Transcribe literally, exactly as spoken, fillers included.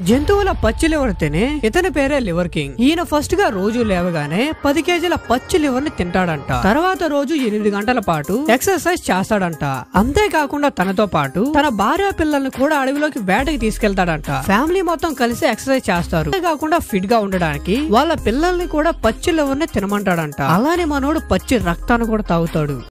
జంతువుల పచ్చి లివర్ తినే ఇతని పేరే లివర్ కింగ్. ఈయన ఫస్ట్ గా రోజు లేవగానే పది కేజీల పచ్చి లివర్ ని తింటాడంట. తర్వాత రోజు ఎనిమిది గంటల పాటు ఎక్సర్సైజ్ చేస్తాడంట. అంతేకాకుండా తనతో పాటు తన భార్య పిల్లల్ని కూడా అడవిలోకి వేటకి తీసుకెళ్తాడంట. ఫ్యామిలీ మొత్తం కలిసి ఎక్సర్సైజ్ చేస్తారు. అంతేకాకుండా ఫిట్ గా ఉండడానికి వాళ్ళ పిల్లల్ని కూడా పచ్చి లివర్ ని తినమంటాడంట. అలానే మనోడు పచ్చి రక్తాన్ని కూడా తాగుతాడు.